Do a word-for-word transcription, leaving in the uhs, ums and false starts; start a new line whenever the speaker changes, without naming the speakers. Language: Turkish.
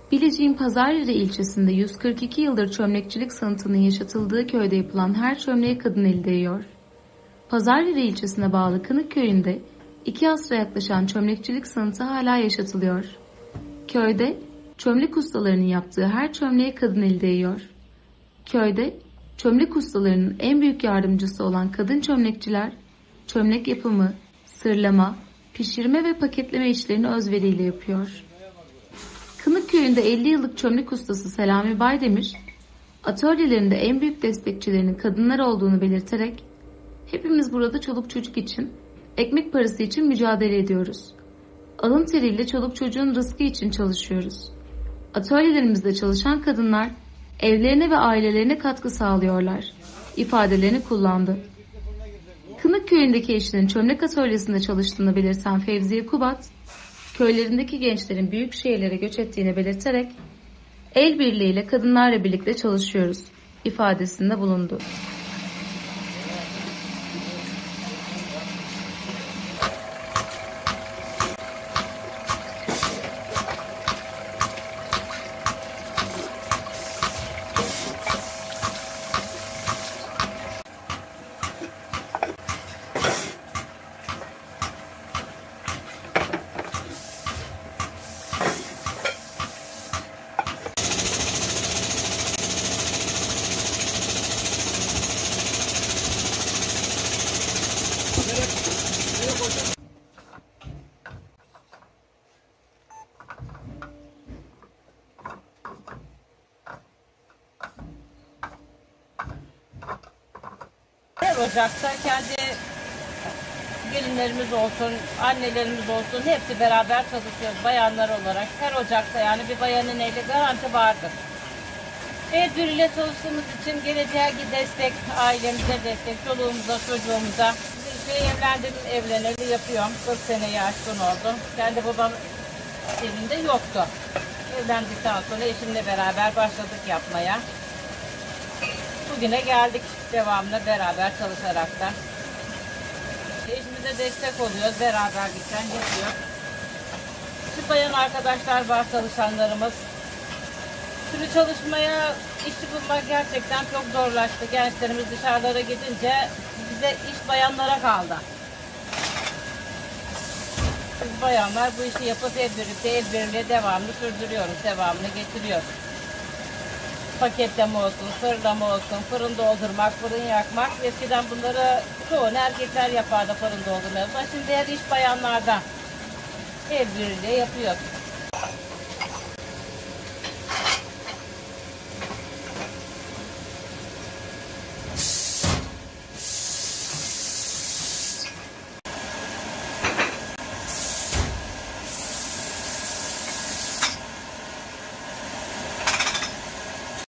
Bilecik'in Pazaryeri ilçesinde yüz kırk iki yıldır çömlekçilik sanatının yaşatıldığı köyde yapılan her çömleğe kadın eli değiyor. Pazaryeri ilçesine bağlı Kınık köyünde iki asra yaklaşan çömlekçilik sanatı hala yaşatılıyor. Köyde çömlek ustalarının yaptığı her çömleğe kadın eli değiyor. Köyde çömlek ustalarının en büyük yardımcısı olan kadın çömlekçiler, çömlek yapımı, sırlama, pişirme ve paketleme işlerini özveriyle yapıyor. Kınık köyünde elli yıllık çömlek ustası Selami Baydemir, atölyelerinde en büyük destekçilerinin kadınlar olduğunu belirterek, "Hepimiz burada çoluk çocuk için, ekmek parası için mücadele ediyoruz. Alın teriyle çoluk çocuğun rızkı için çalışıyoruz. Atölyelerimizde çalışan kadınlar evlerine ve ailelerine katkı sağlıyorlar" ifadelerini kullandı. Kınık köyündeki eşinin çömlek atölyesinde çalıştığını belirten Fevziye Kubat, köylerindeki gençlerin büyük şehirlere göç ettiğini belirterek, "El birliğiyle kadınlarla birlikte çalışıyoruz" ifadesinde bulundu.
Her ocakta kendi gelinlerimiz olsun, annelerimiz olsun hepsi beraber çalışıyoruz bayanlar olarak. Her ocakta yani bir bayanın eli garanti vardır. El birliğiyle çalıştığımız için geleceğe destek, ailemize destek, çoluğumuza, çocuğumuza. Bir şey evlendim, evleneli yapıyorum. kırk seneyi aşkın oldu. Kendi babam evinde yoktu. Evlendikten sonra eşimle beraber başladık yapmaya. Bugüne geldik devamlı beraber çalışarak da. Eşimize destek oluyoruz, beraber gitsen yapıyor. Şu bayan arkadaşlar var, çalışanlarımız. Türlü çalışmaya, işçi bulmak gerçekten çok zorlaştı. Gençlerimiz dışarılara gidince bize iş bayanlara kaldı. Biz bayanlar bu işi yapıp el birlikte, el birliğiyle devamlı sürdürüyoruz, devamlı getiriyoruz. Paketleme olsun, fırlama olsun, fırın doldurmak, fırın yakmak. Eskiden bunları çoğunu erkekler yapardı, fırın doldurmayı. Şimdi her iş bayanlarda. El birliğiyle yapıyoruz.